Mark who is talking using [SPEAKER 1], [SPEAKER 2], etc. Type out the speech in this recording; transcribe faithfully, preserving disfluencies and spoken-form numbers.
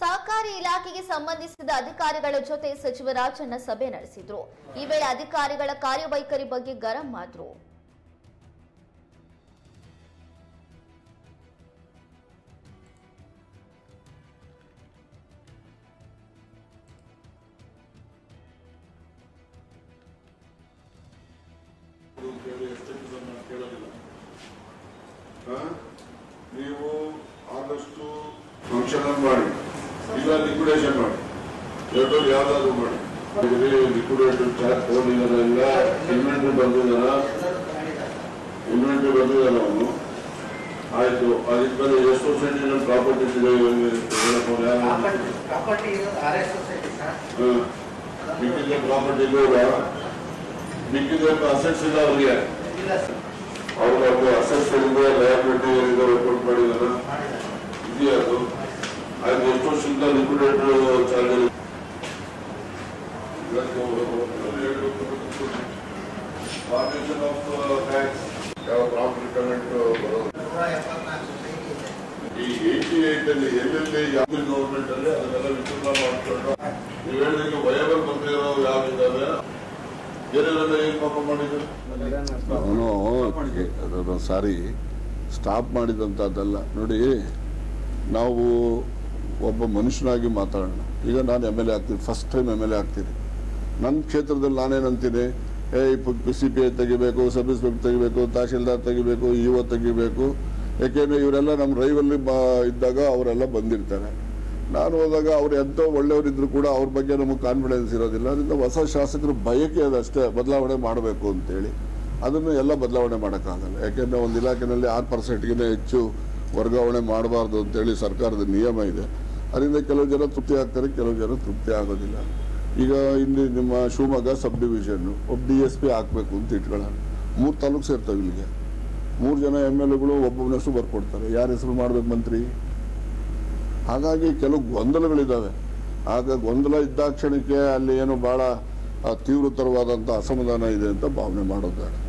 [SPEAKER 1] ಸಹಕಾರಿ ಇಲಾಖೆಗೆ ಸಂಬಂಧಿಸಿದ ಅಧಿಕಾರಿಗಳ ಜೊತೆ ಸಚಿವ ರಾಜಣ್ಣ ಸಭೆ ನಡೆಸಿದ್ರು. ಈ ವೇಳೆ ಅಧಿಕಾರಿಗಳ ಕಾರ್ಯವೈಖರಿ ಬಗ್ಗೆ ಗರಂ ಆದ್ರು.
[SPEAKER 2] ನೀವು ಆದಷ್ಟು ಫಂಕ್ಷನ್ ಮಾಡಿ, ಇಲ್ಲ ಲಿಕ್ವಿಡೇಷನ್ ಮಾಡಿ, ಎರಡರಲ್ಲಿ ಯಾವ್ದಾದ್ರು ಮಾಡಿ. ಲಿಕ್ವಿಡೇಷನ್ ಚಾರ್ಜ್ ತಗೊಂಡಿದ್ದಾನೆಲ್ಲ, ಇನ್ವೆಂಟ್ರಿ ಬಂದಿದ್ದಾನ ಇನ್ವೆಂಟ್ರಿ ಬಂದಿದ್ದಾನ ಅವನು. ಆಯ್ತು, ಅದಕ್ಕೆ ಮೇಲೆ ಎಷ್ಟು ಸೊಸೈಟಿ ಪ್ರಾಪರ್ಟೀಸ್ ಇದೆ, ಮಿಕ್ಕಿದ ಪ್ರಾಪರ್ಟಿ ಇಲ್ಲ, ಮಿಕ್ಕಿದ ಅಸೆಟ್ಸ್ ಇಲ್ಲ ಅವ್ರಿಗೆ. ಅವ್ರಿಗೆ ಅಸೆಟ್ಸ್ ಏನಿದೆ, ಲಯಬಿಲಿಟಿ ಏನಿದೆ ರಿಪೋರ್ಟ್ ಮಾಡಿದಾನ, ಇದೆಯಾ ಅದು. ಅದು ಎಷ್ಟು ವರ್ಷದಿಂದ liquidator charge formation of tax ಯಾವ ಪ್ರಾಪರ್ಟಿ ಪೇಮೆಂಟ್ ಬರೋದು. ಈ ಏಟಿ ಏಟ್ ಅಲ್ಲಿ ಎಲ್ಲೆಲ್ಲಿ ಯಾವ ಗೌರ್ಮೆಂಟ್ ಅಲ್ಲಿ ಅದನ್ನೆಲ್ಲ ವಿಚಾರ ಮಾಡ್ಕೊಂಡು ನೀವು ಹೇಳಿದಂಗೆ ವಯಬಲ್ ಬಂದಿರೋ ಯಾವಿದ್ದಾವೆ ಏನೇನೆಲ್ಲ ಏನ್ ಪಾಪ ಮಾಡಿದ್ರು. ಅವನು ಸಾರಿ ಸ್ಟಾಪ್ ಮಾಡಿದಂಥದ್ದಲ್ಲ ನೋಡಿ. ನಾವು ಒಬ್ಬ ಮನುಷ್ಯನಾಗಿ ಮಾತಾಡೋಣ. ಈಗ ನಾನು ಎಮ್ ಎಲ್ ಎ ಆಗ್ತೀನಿ, first time M L A ಆಗ್ತೀನಿ. ನನ್ನ ಕ್ಷೇತ್ರದಲ್ಲಿ ನಾನೇನಂತೀನಿ, ಏ ಪಿ ಸಿ ಪಿ ಐ ತೆಗಿಬೇಕು, ಸಬ್ ಇನ್ಸ್ಪೆಕ್ಟರ್ ತೆಗಿಬೇಕು, ತಹಶೀಲ್ದಾರ್ ತೆಗಿಬೇಕು, ಇ ಒ ತೆಗಿಬೇಕು. ಯಾಕೆಂದರೆ ಇವರೆಲ್ಲ ನಮ್ಮ ರೈವಲ್ಲಿ ಬ ಇದ್ದಾಗ ಅವರೆಲ್ಲ ಬಂದಿರ್ತಾರೆ. ನಾನು ಹೋದಾಗ ಅವ್ರು ಎಂಥ ಒಳ್ಳೆಯವರಿದ್ರು ಕೂಡ ಅವ್ರ ಬಗ್ಗೆ ನಮಗೆ ಕಾನ್ಫಿಡೆನ್ಸ್ ಇರೋದಿಲ್ಲ. ಅದರಿಂದ ಹೊಸ ಶಾಸಕರು ಬಯಕೆ ಅದಷ್ಟೇ ಬದಲಾವಣೆ ಮಾಡಬೇಕು ಅಂತೇಳಿ. ಅದನ್ನು ಎಲ್ಲ ಬದಲಾವಣೆ ಮಾಡೋಕ್ಕಾಗಲ್ಲ. ಯಾಕೆಂದರೆ ಒಂದು ಇಲಾಖೆಯಲ್ಲಿ ಆರು ಪರ್ಸೆಂಟ್ಗಿಂತ ಹೆಚ್ಚು ವರ್ಗಾವಣೆ ಮಾಡಬಾರ್ದು ಅಂತೇಳಿ ಸರ್ಕಾರದ ನಿಯಮ ಇದೆ. ಅದರಿಂದ ಕೆಲವು ಜನ ತೃಪ್ತಿ ಆಗ್ತಾರೆ, ಕೆಲವು ಜನ ತೃಪ್ತಿ ಆಗೋದಿಲ್ಲ. ಈಗ ಇಲ್ಲಿ ನಿಮ್ಮ ಶಿವಮೊಗ್ಗ ಸಬ್ ಡಿವಿಷನ್ನು ಒಬ್ಬ ಡಿ ಎಸ್ ಪಿ ಹಾಕಬೇಕು ಅಂತ ಇಟ್ಕೊಳ್ಳೋಣ. ಮೂರು ತಾಲೂಕು ಸೇರ್ತವೆ. ಇಲ್ಲಿಗೆ ಮೂರು ಜನ ಎಮ್ ಎಲ್ ಎಗಳು ಒಬ್ಬೊಬ್ಬನ ಹೆಸರು ಬರ್ಕೊಡ್ತಾರೆ. ಯಾರ ಹೆಸರು ಮಾಡಬೇಕು ಮಂತ್ರಿ? ಹಾಗಾಗಿ ಕೆಲವು ಗೊಂದಲಗಳಿದ್ದಾವೆ. ಆಗ ಗೊಂದಲ ಇದ್ದ ಕ್ಷಣಕ್ಕೆ ಅಲ್ಲಿ ಏನು ಭಾಳ ತೀವ್ರತರವಾದಂಥ ಅಸಮಾಧಾನ ಇದೆ ಅಂತ ಭಾವನೆ ಮಾಡೋದು.